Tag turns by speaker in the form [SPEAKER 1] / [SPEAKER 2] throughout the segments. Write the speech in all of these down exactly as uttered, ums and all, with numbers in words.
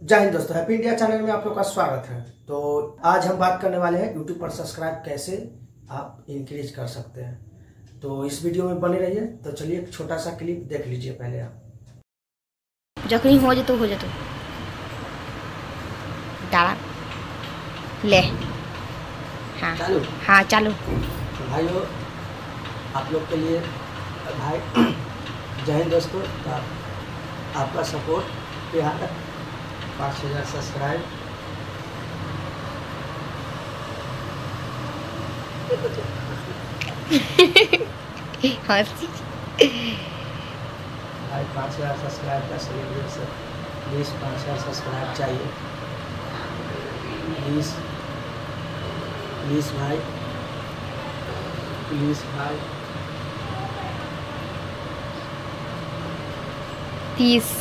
[SPEAKER 1] जय हिंद दोस्तों, happy India channel में आप लोग का स्वागत है। तो आज हम बात करने वाले हैं यूट्यूब पर सब्सक्राइब कैसे आप इंक्रीज कर सकते हैं। तो इस वीडियो में बने रहिए। तो चलिए एक छोटा सा क्लिप देख लीजिए पहले आप।
[SPEAKER 2] जखनी हो जातो हो जातो डाला ले। हाँ
[SPEAKER 1] चालू
[SPEAKER 2] हाँ चालू।
[SPEAKER 1] तो भाइयों, आप लोग के लिए भाई जय हिंद दोस्तों। तो आप, आपका सपोर्ट प्यार, पाँच हज़ार सब्सक्राइब भाई, पाँच हज़ार सब्सक्राइब का सेलिब्रेशन। प्लीज़ पाँच हज़ार सब्सक्राइब चाहिए। प्लीज़ प्लीज़ भाई, प्लीज़ भाई।
[SPEAKER 2] तीस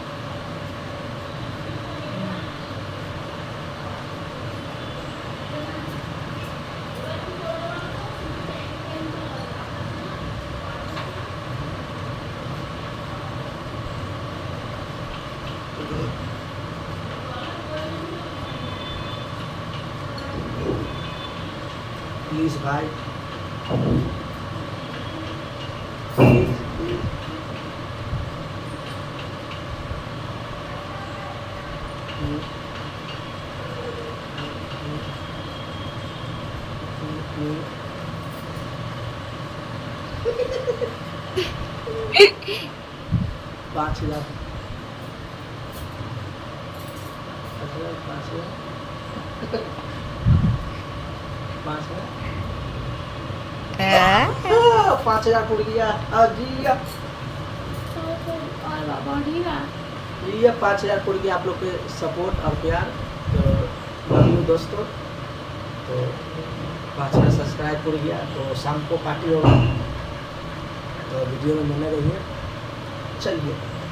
[SPEAKER 1] प्लीज़ भाई, पाँच हजार पाँच हजार पाँच हजार पाँच हजार टूट गया जी। ये पाँच हजार टूट गया। आप लोग के सपोर्ट और प्यार तो लव दोस्तों। तो पाँच हजार सब्सक्राइब टूट गया। तो शाम को पार्टी होगा, तो वीडियो में बने रहिए। चलिए,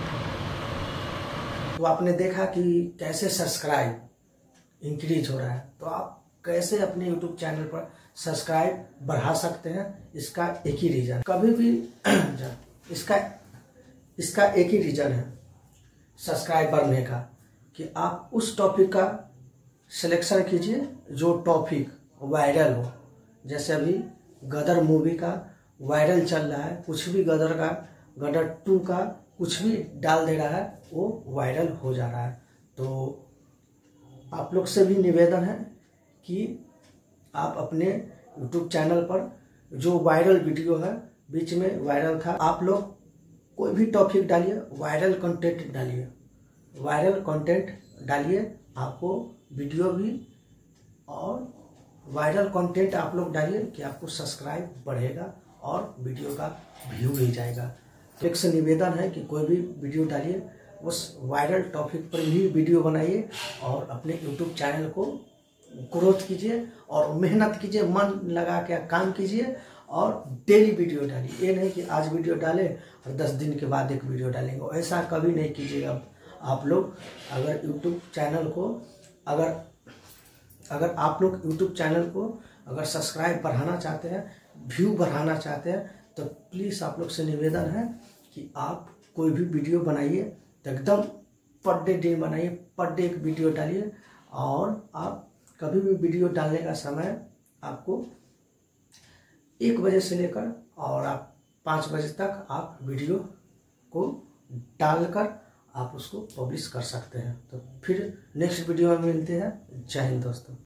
[SPEAKER 1] तो आपने देखा कि कैसे सब्सक्राइब इंक्रीज हो रहा है। तो आप कैसे अपने यूट्यूब चैनल पर सब्सक्राइब बढ़ा सकते हैं, इसका एक ही रीजन, कभी भी इसका इसका एक ही रीजन है सब्सक्राइब बढ़ने का, कि आप उस टॉपिक का सिलेक्शन कीजिए जो टॉपिक वायरल हो। जैसे अभी गदर मूवी का वायरल चल रहा है, कुछ भी गदर का, गदर टू का कुछ भी डाल दे रहा है, वो वायरल हो जा रहा है। तो आप लोग से भी निवेदन है कि आप अपने यूट्यूब चैनल पर जो वायरल वीडियो है, बीच में वायरल था, आप लोग कोई भी टॉपिक डालिए, वायरल कंटेंट डालिए, वायरल कंटेंट डालिए। आपको वीडियो भी और वायरल कंटेंट आप लोग डालिए कि आपको सब्सक्राइब बढ़ेगा और वीडियो का व्यू भी जाएगा। तो एक से निवेदन है कि कोई भी वीडियो डालिए, उस वायरल टॉपिक पर ही वीडियो बनाइए और अपने यूट्यूब चैनल को ग्रोथ कीजिए और मेहनत कीजिए, मन लगा के काम कीजिए और डेली वीडियो डालिए। ये नहीं कि आज वीडियो डालें और दस दिन के बाद एक वीडियो डालेंगे, ऐसा कभी नहीं कीजिएगा आप लोग। अगर यूट्यूब चैनल को अगर अगर आप लोग यूट्यूब चैनल को अगर सब्सक्राइब बढ़ाना चाहते हैं, व्यू बढ़ाना चाहते हैं, तो प्लीज़ आप लोग से निवेदन है कि आप कोई भी वीडियो बनाइए तो एकदम पर डे डे बनाइए, पर डे एक वीडियो डालिए। और आप कभी भी वीडियो डालने का समय आपको एक बजे से लेकर और आप पाँच बजे तक आप वीडियो को डालकर आप उसको पब्लिश कर सकते हैं। तो फिर नेक्स्ट वीडियो में मिलते हैं। जय हिंद दोस्तों।